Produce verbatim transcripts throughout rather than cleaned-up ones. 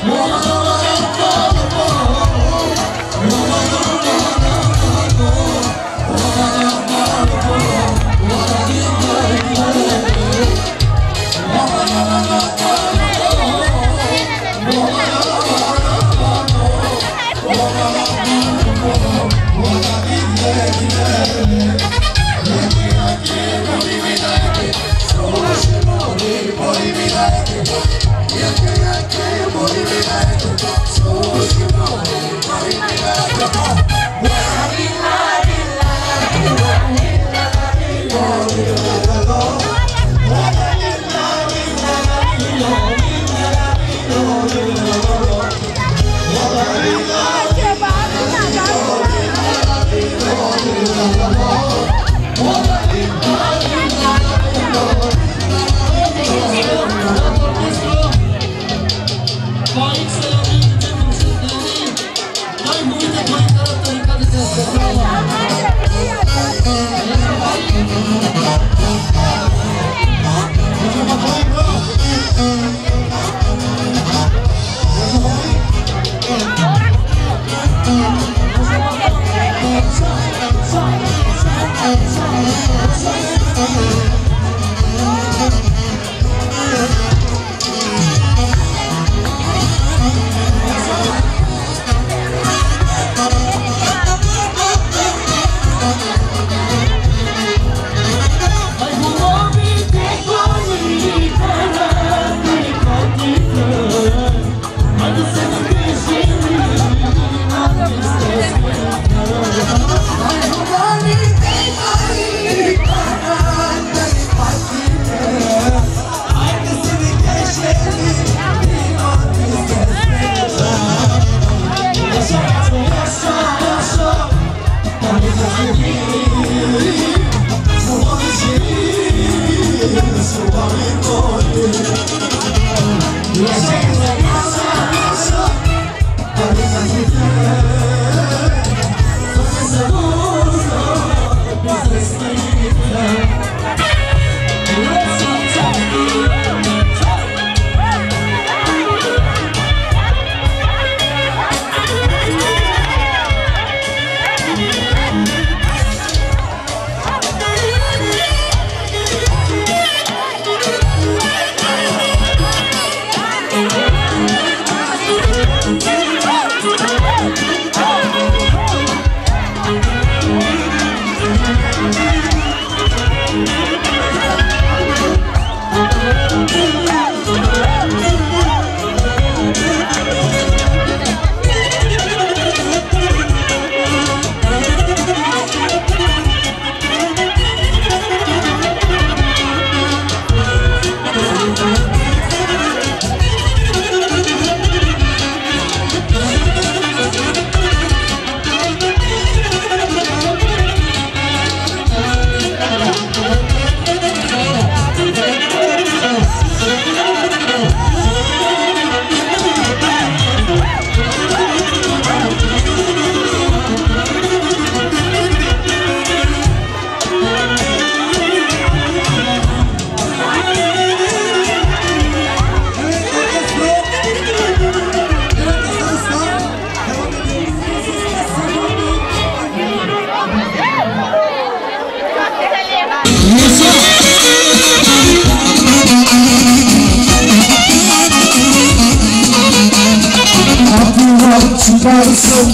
çıkarsın,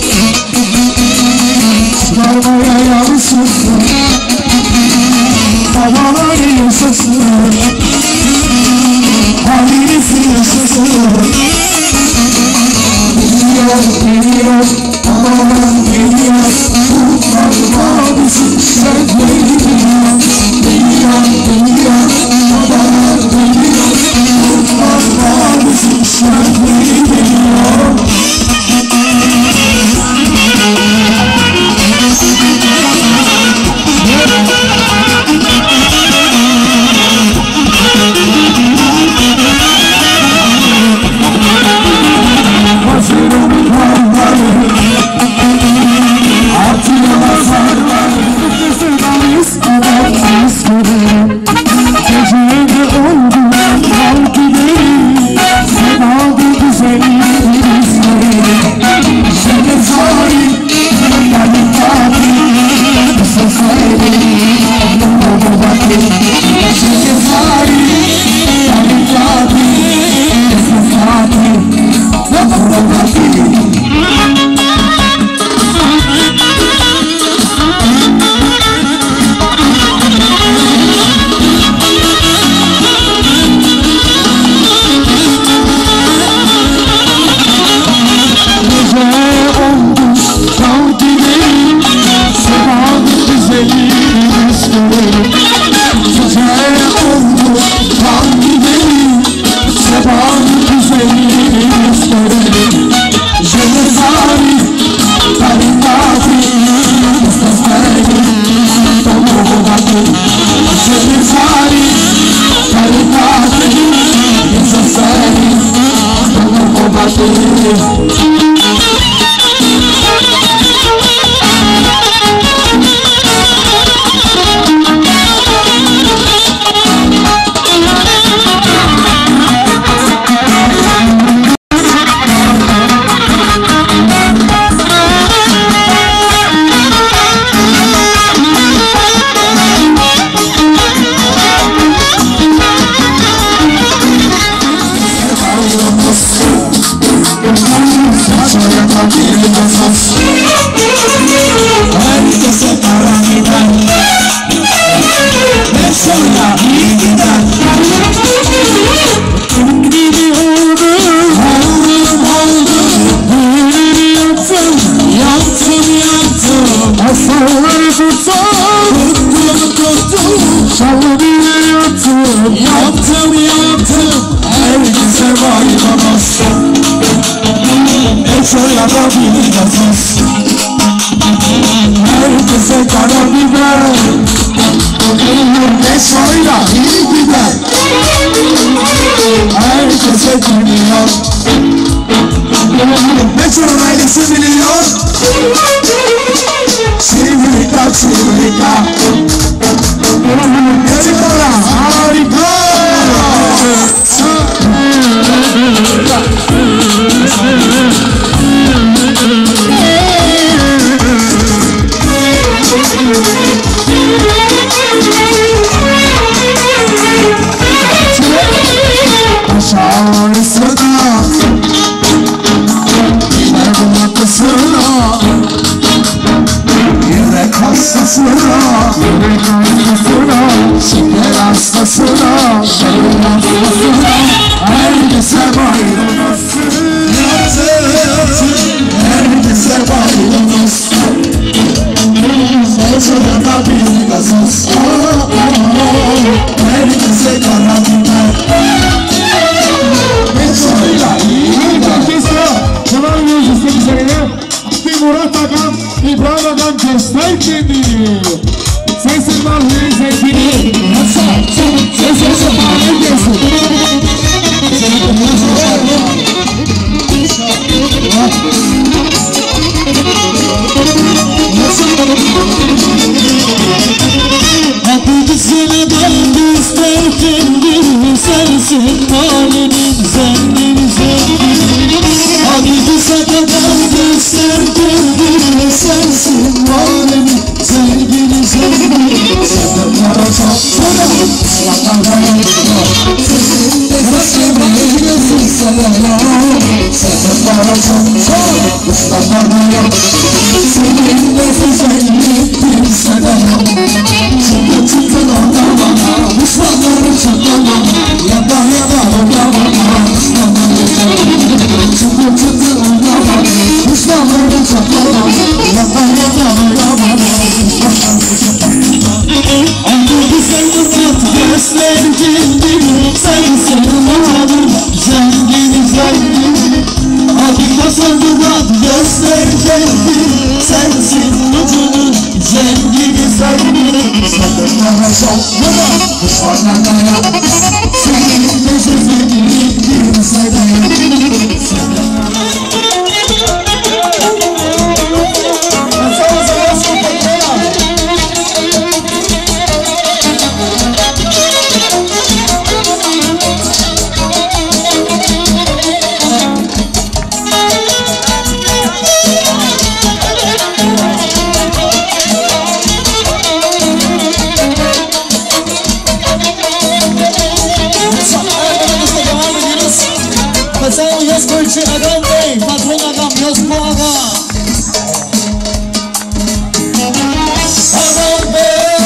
çıkarmaya yansın, havaları yaşasın, halinizi yaşasın. Geliyor, geliyor, havalar geliyor, bulutlar mavisi, şerhleri geliyor. Geliyor, geliyor, havalar geliyor, bulutlar mavisi, şerhleri geliyor. Artık Herkese karabiber, ne soyla iyi gider. Herkese dinliyor, ne çoğun ailesi biliyor. Çivrika çivrika, yarıkora harika. Aşağısına, yine bulutlusuna, yürek hastasına, yürek hastasına, şeker hastasına, şeker hastasına, herkese bayram olsun. Herkese bayram olsun. Sözüne bir gazoz, herkese karabiber. Murat Agam, İbrahim Agam göster kendini. Sensin mahveyi zevkini. Nasıl? Sen sensin mahveyi gelsin. Hadi sana ben göster kendini. Sensin mahveyi zengin zengin. Hadi sana ben göster kendini. Sensin mahveyi zengin zengin. Senden para çok sana, Allah'tan yana. Seninle kaçırmayı gözün sana. Senden para çok sana, Allah'tan yana. Seninle güzelliktir sana. Çünkü çıktın orada bana, düşmanları çıktın bana. Yaba yaba orada bana, düşmanları çıktın bana. Çünkü çıktın orada bana, düşmanları çıktın bana. Yaba yaba orada bana, düşmanları çıktın bana. Anne güzel mutluluk göster kendini. Sensin malum, zengin zengin. Hadi nasıl dudak göster kendini. Sensin mutluluk, zengin zengin. Senden bana çok yana, düşmanlardan yana. Senin de sözlerin sevdiğin. Senden bana Kurci Agam Bey, patron Agam, Yospo Agam. Agam Bey,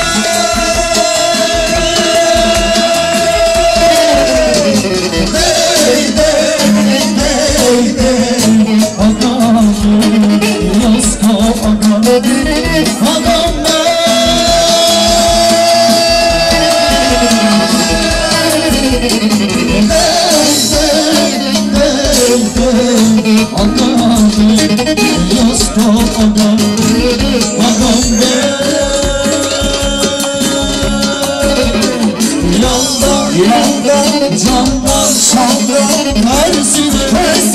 Bey, Bey, Bey, Bey, Agam Bey, Yospo Agam, Agam Bey. Agam Bey, Yospo Agam, Agam Bey. Yolda, yolda, camdan, şamdan, her sürü, her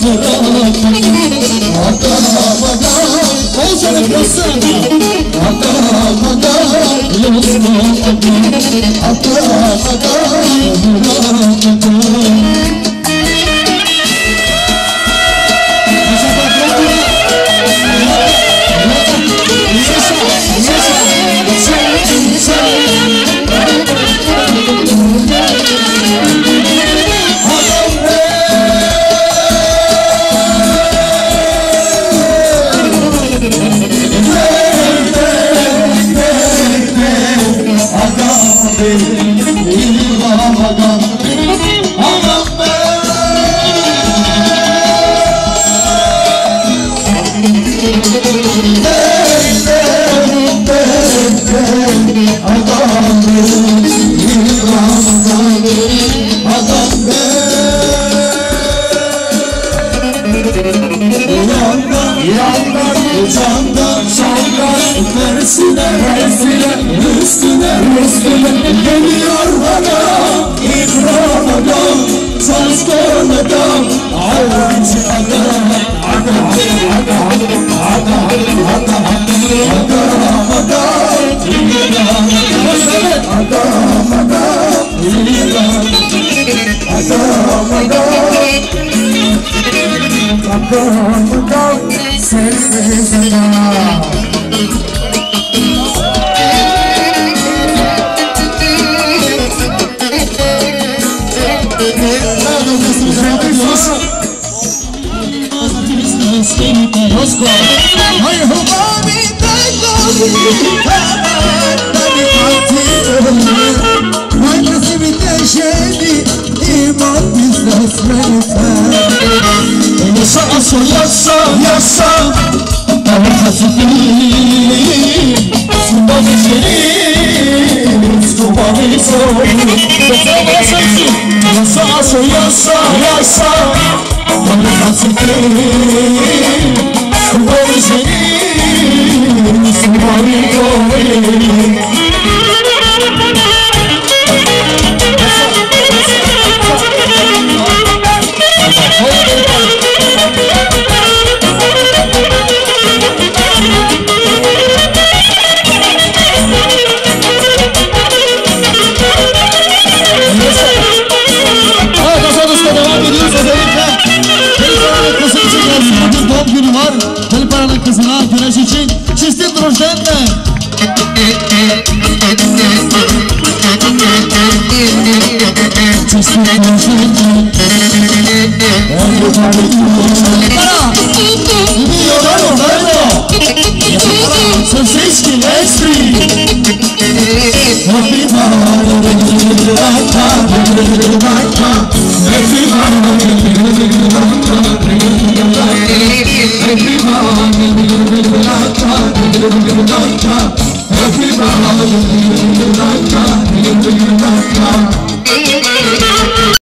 Everybody,